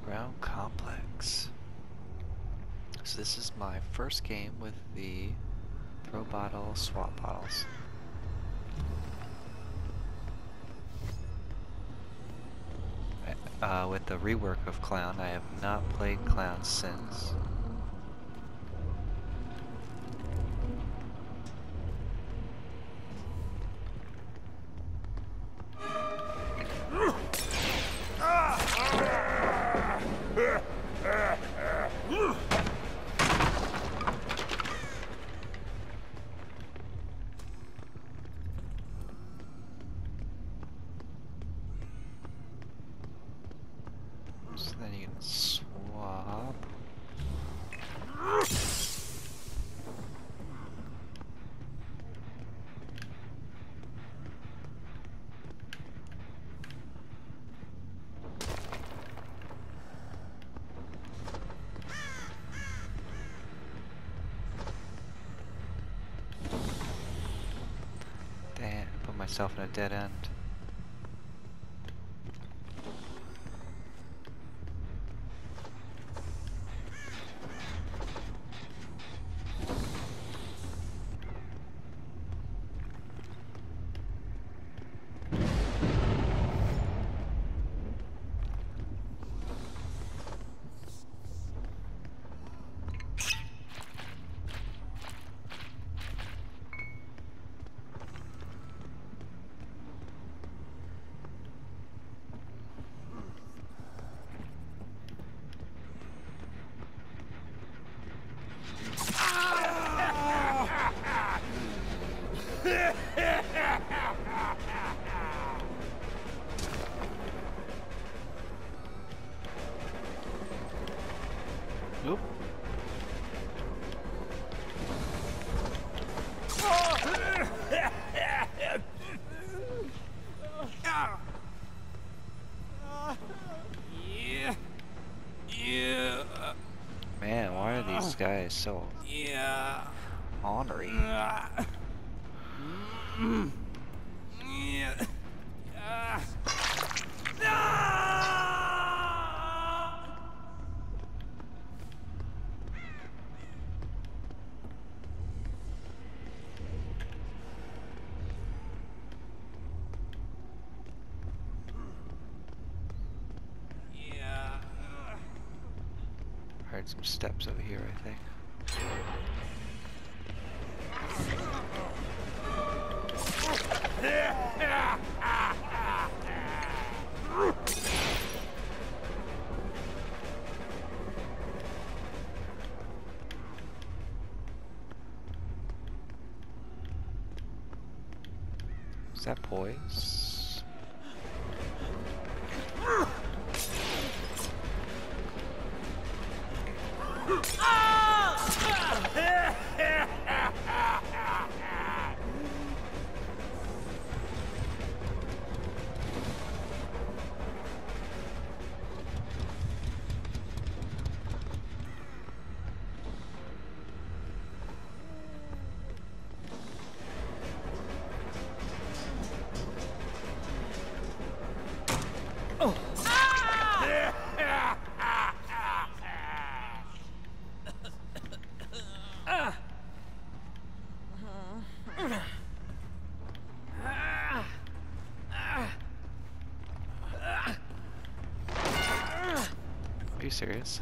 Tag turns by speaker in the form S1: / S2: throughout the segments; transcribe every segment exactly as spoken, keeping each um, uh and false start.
S1: Underground Complex. So this is my first game with the Pro Bottle swap bottles. Uh, with the rework of Clown, I have not played Clown since. So then you can swap. Damn, put myself in a dead end. Nope. Man, why are these guys so
S2: Yeah.
S1: ornery?
S2: Mm. Yeah. Ah. Yeah.
S1: Heard some steps over here, I think. Is that poise? Are you serious?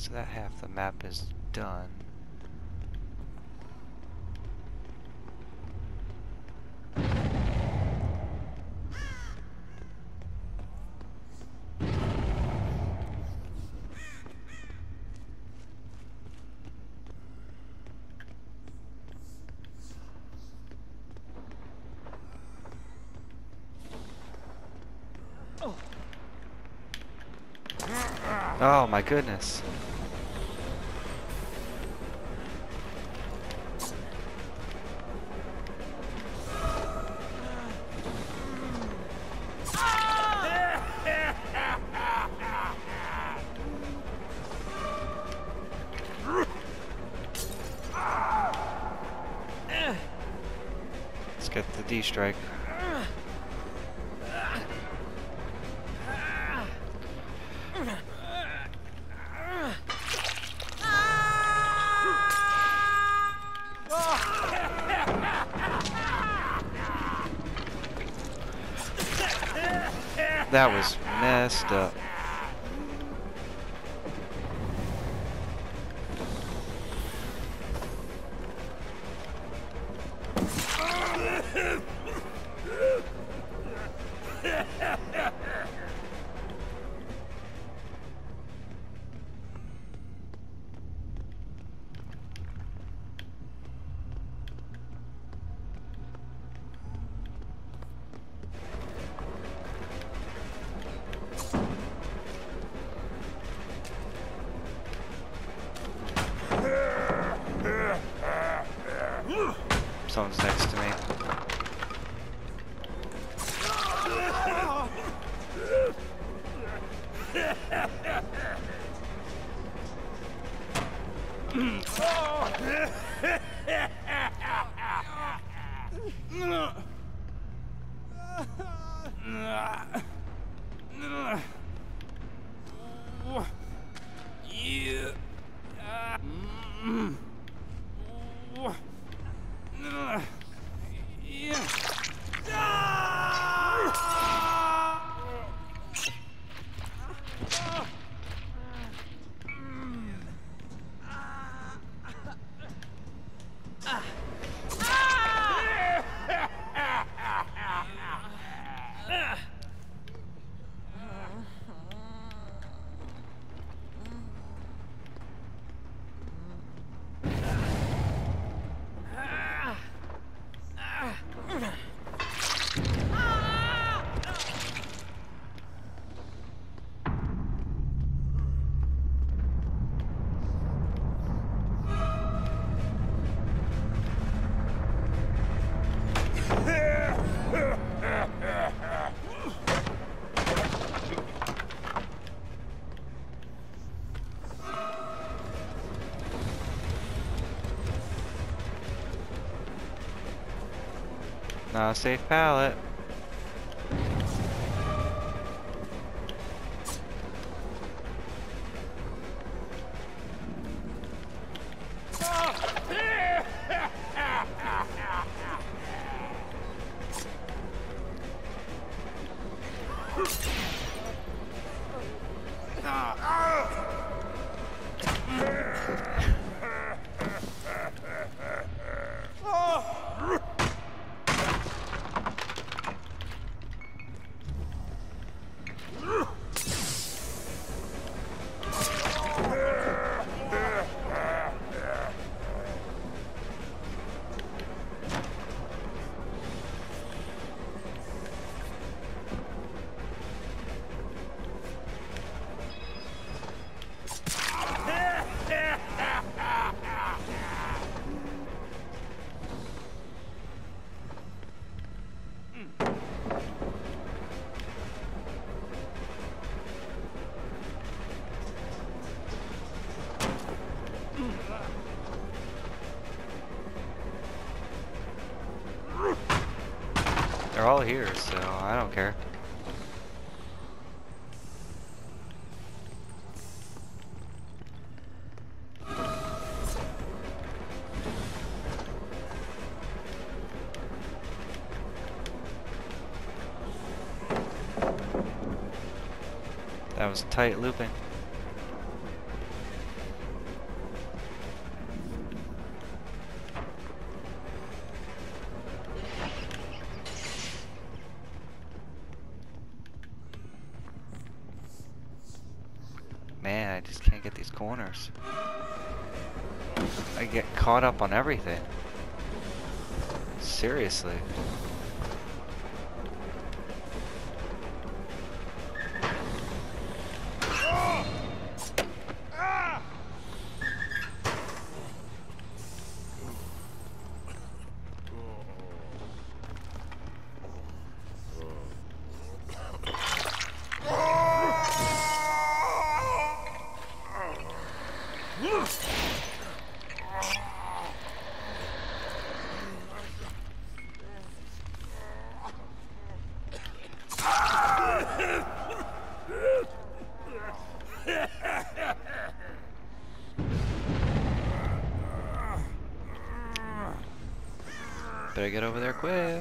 S1: So that half the map is done. Oh my goodness. Let's get the D strike. That was messed up. Someone's next to me. Not a safe pallet. They're all here, so I don't care. That was tight looping. get these corners. I get caught up on everything. Seriously. Better get over there quick.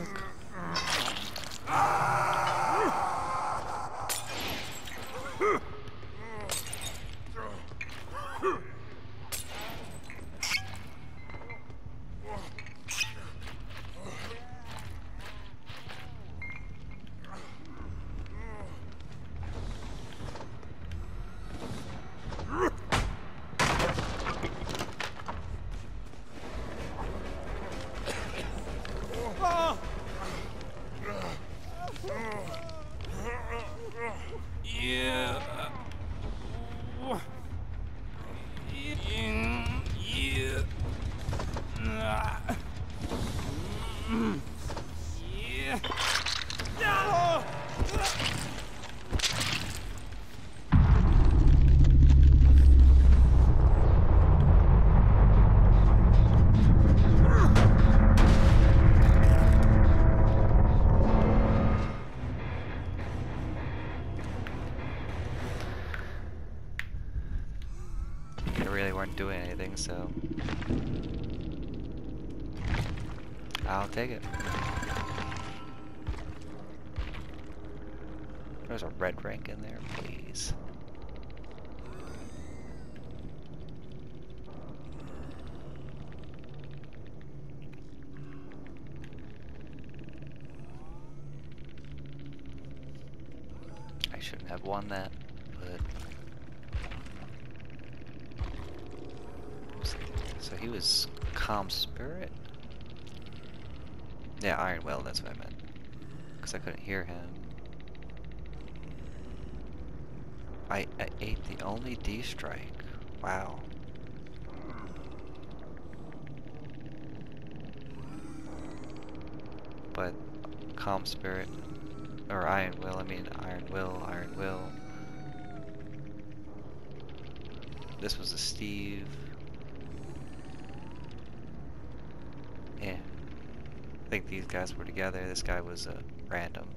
S2: Yeah. Yeah. Yeah. No!
S1: They really weren't doing anything, so I'll take it. There's a red rank in there, please. I shouldn't have won that, but so he was Calm Spirit? Yeah, Iron Will, that's what I meant. Because I couldn't hear him. I, I ate the only D-Strike. Wow. But Calm Spirit, or Iron Will, I mean Iron Will, Iron Will. This was a Steve. Yeah. I think these guys were together. This guy was a random.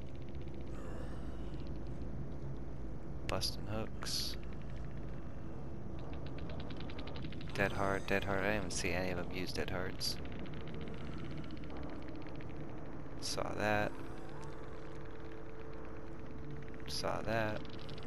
S1: Busting hooks. Dead hard, dead hard. I didn't even see any of them use dead hearts. Saw that. Saw that.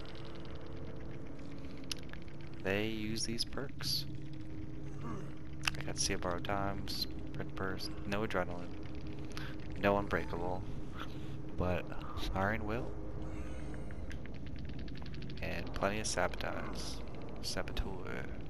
S1: They use these perks. I got See a Borrowed Times, Print Burst, no Adrenaline, no Unbreakable, but Iron Will, and plenty of Sabotage. Saboteur.